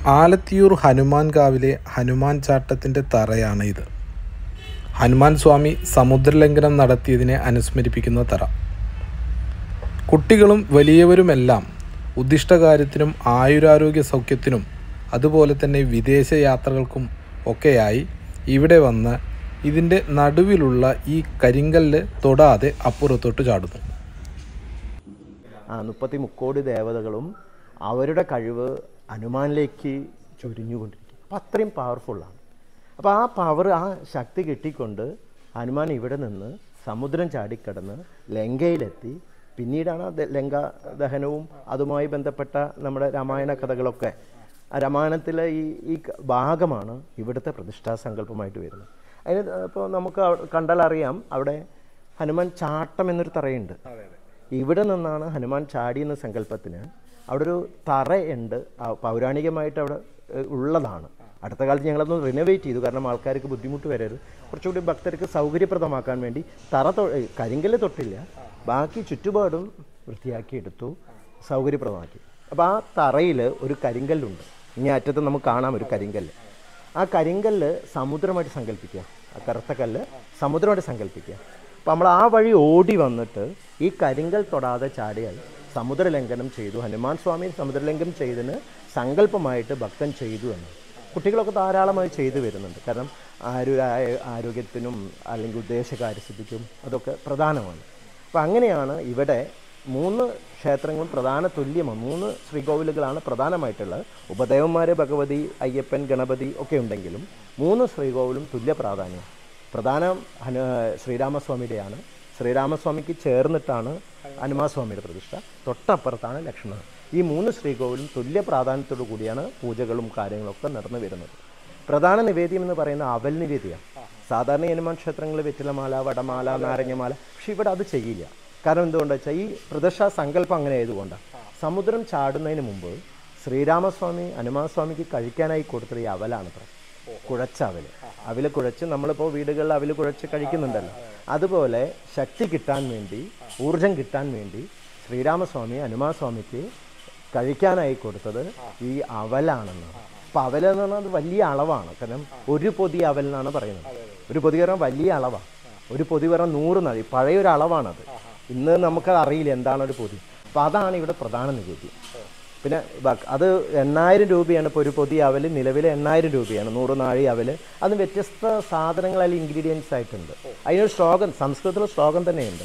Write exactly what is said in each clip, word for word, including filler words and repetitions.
ആലത്തിയൂർ ഹനുമാൻകാവിലെ ഹനുമാൻ ചാട്ടത്തിൻ്റെ തറയാണ് ഇത്. ഹനുമാൻ സ്വാമി സമുദ്രലംഘനം നടത്തിയതിനെ അനുസ്മരിപ്പിക്കുന്ന തറ. കുട്ടികളും വലിയവരുമെല്ലാം ഉദ്ദിഷ്ടകാര്യത്തിനും ആയുരാരോഗ്യ സൗഖ്യത്തിനും അതുപോലെ തന്നെ വിദേശ യാത്രകൾക്കും ഒക്കെയായി ഇവിടെ വന്ന് ഇതിൻ്റെ നടുവിലുള്ള ഈ കരിങ്കല്ല് തൊടാതെ അപ്പുറത്തോട്ട് ചാടുന്നു. മുപ്പത്തി മുക്കോടി ദേവതകളും അവരുടെ കഴിവ് ഹനുമാനിലേക്ക് ചൊരിഞ്ഞുകൊണ്ടിരിക്കും. അപ്പം അത്രയും പവർഫുള്ളാണ്. അപ്പോൾ ആ പവർ, ആ ശക്തി കിട്ടിക്കൊണ്ട് ഹനുമാൻ ഇവിടെ നിന്ന് സമുദ്രം ചാടിക്കടന്ന് ലങ്കയിലെത്തി. പിന്നീടാണ് ലങ്ക ദഹനവും അതുമായി ബന്ധപ്പെട്ട നമ്മുടെ രാമായണ കഥകളൊക്കെ. ആ രാമായണത്തിലെ ഈ ഈ ഭാഗമാണ് ഇവിടുത്തെ പ്രതിഷ്ഠാ സങ്കല്പമായിട്ട് വരുന്നത്. അതിന് ഇപ്പോൾ നമുക്ക് കണ്ടാൽ അറിയാം, അവിടെ ഹനുമാൻ ചാട്ടം എന്നൊരു തറയുണ്ട്. ഇവിടെ നിന്നാണ് ഹനുമാൻ ചാടി എന്ന സങ്കല്പത്തിന് അവിടെ ഒരു തറയുണ്ട്. പൗരാണികമായിട്ട് അവിടെ ഉള്ളതാണ്. അടുത്ത കാലത്ത് ഞങ്ങളതൊന്ന് റിനോവേറ്റ് ചെയ്തു, കാരണം ആൾക്കാർക്ക് ബുദ്ധിമുട്ട് വരരുത്, കുറച്ചുകൂടി ഭക്തർക്ക് സൗകര്യപ്രദമാക്കാൻ വേണ്ടി തറ തൊ കരിങ്കല്ല് തൊട്ടില്ല, ബാക്കി ചുറ്റുപാടും വൃത്തിയാക്കി എടുത്തു, സൗകര്യപ്രദമാക്കി. അപ്പോൾ ആ തറയിൽ ഒരു കരിങ്കല്ലുണ്ട്. ഇനി അറ്റത്ത് നമുക്ക് കാണാം ഒരു കരിങ്കല്ല്. ആ കരിങ്കല്ല് സമുദ്രമായിട്ട് സങ്കല്പിക്കുക. ആ കറുത്ത കല്ല് സമുദ്രമായിട്ട് സങ്കല്പിക്കുക. അപ്പോൾ നമ്മൾ ആ വഴി ഓടി വന്നിട്ട് ഈ കരിങ്കൽ തൊടാതെ ചാടിയാൽ സമുദ്രലംഘനം ചെയ്തു, ഹനുമാൻ സ്വാമി സമുദ്രലംഘനം ചെയ്തതിന് സങ്കല്പമായിട്ട് ഭക്തൻ ചെയ്തു എന്ന് കുട്ടികളൊക്കെ ധാരാളമായി ചെയ്തു വരുന്നുണ്ട്. കാരണം ആരോ ആരോഗ്യത്തിനും അല്ലെങ്കിൽ ഉദ്ദേശകാര്യസിദ്ധിക്കും അതൊക്കെ പ്രധാനമാണ്. അപ്പോൾ അങ്ങനെയാണ് ഇവിടെ മൂന്ന് ക്ഷേത്രങ്ങളും പ്രധാന തുല്യമാണ്. മൂന്ന് ശ്രീകോവിലുകളാണ് പ്രധാനമായിട്ടുള്ളത്. ഉപദേവന്മാർ ഭഗവതി, അയ്യപ്പൻ, ഗണപതി ഒക്കെ ഉണ്ടെങ്കിലും മൂന്ന് ശ്രീകോവിലും തുല്യ പ്രാധാന്യം. പ്രധാനം ഹനു ശ്രീരാമസ്വാമിയുടെയാണ്. ശ്രീരാമസ്വാമിക്ക് ചേർന്നിട്ടാണ് ഹനുമാസ്വാമിയുടെ പ്രതിഷ്ഠ. തൊട്ടപ്പുറത്താണ് ലക്ഷ്മണൻ. ഈ മൂന്ന് ശ്രീകോവിലും തുല്യ പ്രാധാന്യത്തോടു കൂടിയാണ് പൂജകളും കാര്യങ്ങളൊക്കെ നടന്നു വരുന്നത്. പ്രധാന നിവേദ്യം എന്ന് പറയുന്ന അവൽ നിവേദ്യമാണ്. സാധാരണ ഹനുമാൻ ക്ഷേത്രങ്ങളിൽ വെറ്റിലമാല, വടമാല, നാരങ്ങമാല. പക്ഷെ ഇവിടെ അത് ചെയ്യില്ല. കാരണം എന്തുകൊണ്ടാണ് വെച്ചാൽ ഈ പ്രതിഷ്ഠാ സങ്കല്പം അങ്ങനെ ആയതുകൊണ്ടാണ്. സമുദ്രം ചാടുന്നതിന് മുമ്പ് ശ്രീരാമസ്വാമി ഹനുമാൻ സ്വാമിക്ക് കഴിക്കാനായി കൊടുത്തത് ഈ അവലാണത്ര. കുഴച്ച അവൽ അവൽ കുഴച്ച് നമ്മളിപ്പോൾ വീടുകളിൽ അവൽ കുഴച്ച് കഴിക്കുന്നുണ്ടല്ലോ. അതുപോലെ ശക്തി കിട്ടാൻ വേണ്ടി, ഊർജം കിട്ടാൻ വേണ്ടി ശ്രീരാമസ്വാമി ഹനുമാൻ സ്വാമിക്ക് കഴിക്കാനായി കൊടുത്തത് ഈ അവലാണെന്നാണ്. അപ്പോൾ അവലെന്ന് പറഞ്ഞാൽ അത് വലിയ അളവാണ്. കാരണം ഒരു പൊതി അവൽ എന്നാണ് പറയുന്നത്. ഒരു പൊതി പറഞ്ഞാൽ വലിയ അളവാണ്. ഒരു പൊതി പറഞ്ഞാൽ നൂറ് നടി പഴയൊരു അളവാണത്. ഇന്ന് നമുക്കത് അറിയില്ല എന്താണ് ഒരു പൊതി. അപ്പോൾ അതാണ് ഇവിടെ പ്രധാന നികുതി. പിന്നെ അത് എണ്ണായിരം രൂപയാണ്. ഇപ്പോൾ ഒരു പൊതി അവൽ നിലവിൽ എണ്ണായിരം രൂപയാണ്. നൂറ് നാഴി അവൽ. അതിന് വ്യത്യസ്ത സാധനങ്ങൾ അതിൽ ഇൻഗ്രീഡിയൻസ് ആയിട്ടുണ്ട്. അതിനൊരു ശ്ലോകം, സംസ്കൃതത്തിലെ ശ്ലോകം തന്നെയുണ്ട്.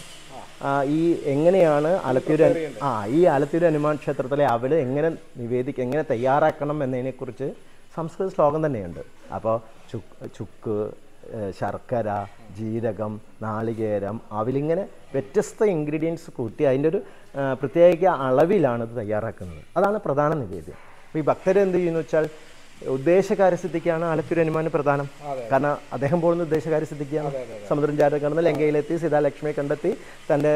ഈ എങ്ങനെയാണ് ആലത്തിയൂർ ആ ഈ ആലത്തിയൂർ ഹനുമാൻ ക്ഷേത്രത്തിലെ അവൽ എങ്ങനെ നിവേദിക്കുക, എങ്ങനെ തയ്യാറാക്കണം എന്നതിനെക്കുറിച്ച് സംസ്കൃത ശ്ലോകം തന്നെയുണ്ട്. അപ്പോൾ ചുക്ക് ചുക്ക് ശർക്കര, ജീരകം, നാളികേരം, അവലിങ്ങനെ വ്യത്യസ്ത ഇൻഗ്രീഡിയൻസ് കൂട്ടി അതിൻ്റെ ഒരു പ്രത്യേക അളവിലാണ് ഇത് തയ്യാറാക്കുന്നത്. അതാണ് പ്രധാന നിവേദ്യം. അപ്പോൾ ഈ ഭക്തർ എന്ത് ചെയ്യുന്നു വെച്ചാൽ ഉദ്ദേശകാര്യസിദ്ധിക്കാണ് ആലത്തിയൂർ ഹനുമാൻ പ്രധാനം. കാരണം അദ്ദേഹം പോകുന്ന ഉദ്ദേശകാര്യസിദ്ധിക്കാണ്. സമുദ്രം ചാടി കടന്ന് ലങ്കയിലെത്തി സീതാലക്ഷ്മിയെ കണ്ടെത്തി തൻ്റെ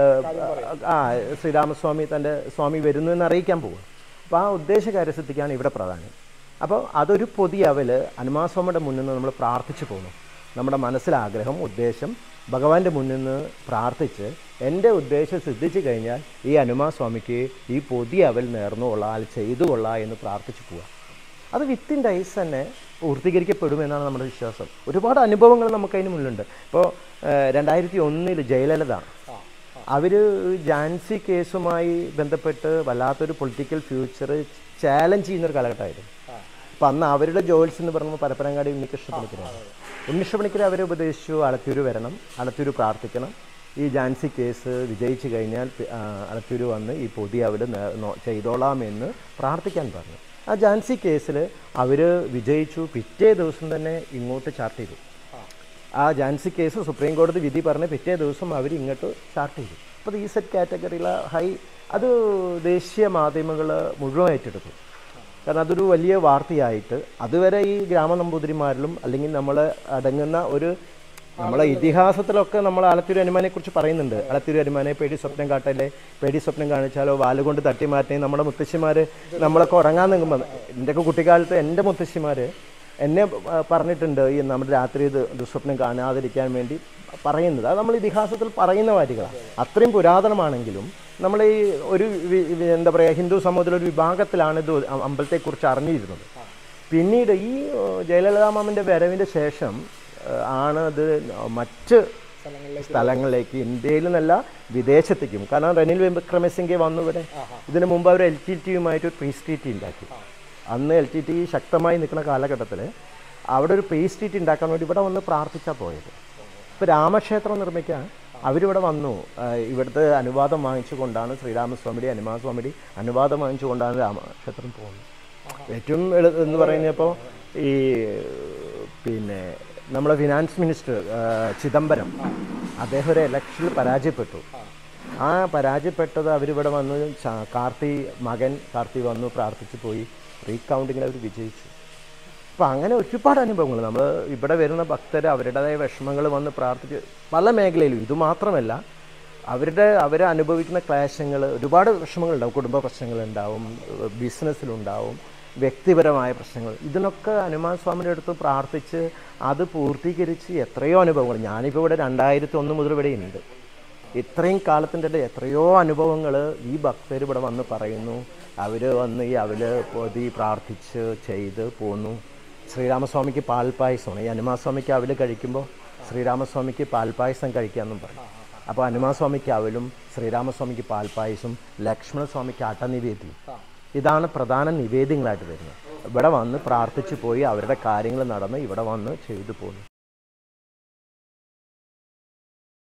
ആ ശ്രീരാമസ്വാമി തൻ്റെ സ്വാമി വരുന്നു എന്ന് അറിയിക്കാൻ പോകും. അപ്പോൾ ആ ഉദ്ദേശകാര്യസിദ്ധിക്കാണ് ഇവിടെ പ്രധാനം. അപ്പോൾ അതൊരു പൊതി അവൽ ഹനുമാൻ സ്വാമിയുടെ മുന്നിൽ നിന്ന് നമ്മൾ പ്രാർത്ഥിച്ചു പോകുന്നു. നമ്മുടെ മനസ്സിലാഗ്രഹം, ഉദ്ദേശം ഭഗവാന്റെ മുന്നിൽ നിന്ന് പ്രാർത്ഥിച്ച് എൻ്റെ ഉദ്ദേശം സിദ്ധിച്ചു കഴിഞ്ഞാൽ ഈ ഹനുമാൻ സ്വാമിക്ക് ഈ പൊതി അവൽ നേർന്നു കൊള്ളാം, ചെയ്തു കൊള്ളാം എന്ന് പ്രാർത്ഥിച്ചു പോവുക. അത് വിത്തിൻ ഡേയ്സ് തന്നെ പൂർത്തീകരിക്കപ്പെടുമെന്നാണ് നമ്മുടെ വിശ്വാസം. ഒരുപാട് അനുഭവങ്ങൾ നമുക്കതിന് മുന്നിലുണ്ട്. ഇപ്പോൾ രണ്ടായിരത്തി ഒന്നിൽ ജയലളിത അവർ ജാൻസി കേസുമായി ബന്ധപ്പെട്ട് വല്ലാത്തൊരു പൊളിറ്റിക്കൽ ഫ്യൂച്ചർ ചാലഞ്ച് ചെയ്യുന്നൊരു കാലഘട്ടമായിരുന്നു. അപ്പം അന്ന് അവരുടെ ജോൽസ് എന്ന് പറയുമ്പോൾ പരപ്പനങ്ങാടി ഉണ്ണികൃഷ്ണ പണിക്കരാണ്. ഉണ്ണികൃഷ്ണ പണിക്കർ അവരെ ഉപദേശിച്ചു, ആലത്തിയൂർ വരണം, ആലത്തിയൂർ പ്രാർത്ഥിക്കണം, ഈ ജാൻസി കേസ് വിജയിച്ചു കഴിഞ്ഞാൽ ആലത്തിയൂർ വന്ന് ഈ പൊതി അവർ ചെയ്തോളാമെന്ന് പ്രാർത്ഥിക്കാൻ പറഞ്ഞു. ആ ജാൻസി കേസിൽ അവർ വിജയിച്ചു. പിറ്റേ ദിവസം തന്നെ ഇങ്ങോട്ട് ചാർട്ട് ചെയ്തു. ആ ജാൻസി കേസ് സുപ്രീം കോടതി വിധി പറഞ്ഞ് പിറ്റേ ദിവസം അവർ ഇങ്ങോട്ട് ചാർട്ട് ചെയ്തു. അപ്പോൾ ഈ സെറ്റ് കാറ്റഗറിയിലെ ഹൈ അത് ദേശീയ മാധ്യമങ്ങൾ മുഴുവൻ ഏറ്റെടുത്തു. കാരണം അതൊരു വലിയ വാർത്തയായിട്ട് അതുവരെ ഈ ഗ്രാമ നമ്പൂതിരിമാരിലും അല്ലെങ്കിൽ നമ്മൾ അടങ്ങുന്ന ഒരു നമ്മളെ ഇതിഹാസത്തിലൊക്കെ നമ്മൾ ആലത്തിയൂർ ഹനുമാനെ കുറിച്ച് പറയുന്നുണ്ട്. ആലത്തിയൂർ ഹനുമാനെ പേടി സ്വപ്നം കാട്ടല്ലേ, പേടി സ്വപ്നം കാണിച്ചാലോ, വാലുകൊണ്ട് തട്ടി മാറ്റി. നമ്മുടെ മുത്തശ്ശിമാർ നമ്മളൊക്കെ ഉറങ്ങാൻ നിൽക്കുമ്പോൾ, എൻ്റെയൊക്കെ കുട്ടിക്കാലത്ത് എൻ്റെ മുത്തശ്ശിമാർ എന്നെ പറഞ്ഞിട്ടുണ്ട് ഈ നമ്മുടെ രാത്രി ദുസ്വപ്നം കാണാതിരിക്കാൻ വേണ്ടി പറയുന്നത്. അത് നമ്മൾ ഇതിഹാസത്തിൽ പറയുന്ന കാര്യങ്ങളാണ്. അത്രയും പുരാതനമാണെങ്കിലും നമ്മൾ ഈ ഒരു വി- വി- എന്താ പറയുക ഹിന്ദു സമൂഹത്തിലൊരു വിഭാഗത്തിലാണ് ഇത് അമ്പലത്തെക്കുറിച്ച് അറിഞ്ഞിരുന്നത്. പിന്നീട് ഈ ജയലളിതാ മാമിൻ്റെ വരവിൻ്റെ ശേഷം ഏഹ്, ആണ് ഇത് മറ്റ് സ്ഥലങ്ങളിലേക്ക് ഇന്ത്യയിൽ നിന്നല്ല വിദേശത്തേക്കും. കാരണം റെനിൽ വിക്രമസിംഗെ വന്നു ഇവിടെ. ഇതിനു മുമ്പ് അവർ എൽ ടി ടിയുമായിട്ട് ഒരു പീസ് ട്രീറ്റി ഉണ്ടാക്കി. അന്ന് എൽ ടി ടി ശക്തമായി നിൽക്കുന്ന കാലഘട്ടത്തിൽ അവിടെ ഒരു പീസ് ട്രീറ്റി ഉണ്ടാക്കാൻ വേണ്ടി ഇവിടെ വന്ന് പ്രാർത്ഥിച്ചാൽ പോയത്. ഇപ്പോൾ രാമക്ഷേത്രം നിർമ്മിക്കാൻ അവരിവിടെ വന്നു. ആഹ് ഇവിടുത്തെ അനുവാദം വാങ്ങിച്ചുകൊണ്ടാണ് ശ്രീരാമസ്വാമിയുടെ ഹനുമാൻസ്വാമിയുടെ അനുവാദം വാങ്ങിച്ചുകൊണ്ടാണ് രാമക്ഷേത്രം പോകുന്നത്. ഏറ്റവും എളു എന്ന് പറയുന്നപ്പോൾ ഈ പിന്നെ നമ്മുടെ ഫിനാൻസ് മിനിസ്റ്റർ ചിദംബരം അദ്ദേഹം ഒരു ഇലക്ഷനിൽ പരാജയപ്പെട്ടു. ആ പരാജയപ്പെട്ടത് അവരിവിടെ വന്ന് ച- കാർത്തി മകൻ കാർത്തി വന്നു പ്രാർത്ഥിച്ചു പോയി. റീകൗണ്ടിങ്ങിൽ അവർ വിജയിച്ചു. അപ്പോൾ അങ്ങനെ ഒരുപാട് അനുഭവങ്ങൾ നമ്മൾ ഇവിടെ വരുന്ന ഭക്തർ അവരുടേതായ വിഷമങ്ങൾ വന്ന് പ്രാർത്ഥിച്ച് പല മേഖലയിലും ഇതുമാത്രമല്ല അവരുടെ അവർ അനുഭവിക്കുന്ന ക്ലേശങ്ങൾ ഒരുപാട് വിഷമങ്ങളുണ്ടാവും. കുടുംബ പ്രശ്നങ്ങളുണ്ടാവും, ബിസിനസ്സിലുണ്ടാവും, വ്യക്തിപരമായ പ്രശ്നങ്ങൾ. ഇതിനൊക്കെ ഹനുമാൻ സ്വാമിയുടെ അടുത്ത് പ്രാർത്ഥിച്ച് അത് പൂർത്തീകരിച്ച് എത്രയോ അനുഭവങ്ങൾ. ഞാനിപ്പോൾ ഇവിടെ രണ്ടായിരത്തി ഒന്ന് മുതൽ ഇവിടെ ഉണ്ട്. ഇത്രയും കാലത്തിൻ്റെ ഇടയിൽ എത്രയോ അനുഭവങ്ങൾ ഈ ഭക്തർ ഇവിടെ വന്ന് പറയുന്നു. അവർ വന്ന് ഈ അവല് പൊതി പ്രാർത്ഥിച്ച് ചെയ്ത് പോന്നു. ശ്രീരാമസ്വാമിക്ക് പാൽപ്പായസമാണ്. ഈ ഹനുമാൻസ്വാമിക്ക് അവല് കഴിക്കുമ്പോൾ ശ്രീരാമസ്വാമിക്ക് പാൽപ്പായസം കഴിക്കാമെന്നും പറയും. അപ്പോൾ ഹനുമാൻസ്വാമിക്ക് അവലും ശ്രീരാമസ്വാമിക്ക് പാൽപ്പായസം, ലക്ഷ്മണസ്വാമിക്ക് അടനിവേദ്യം. ഇതാണ് പ്രധാന നിവേദ്യങ്ങളായിട്ട് വരുന്നത്. ഇവിടെ വന്ന് പ്രാർത്ഥിച്ചു പോയി അവരുടെ കാര്യങ്ങൾ നടന്ന് ഇവിടെ വന്ന് ചെയ്തു പോകുന്നു.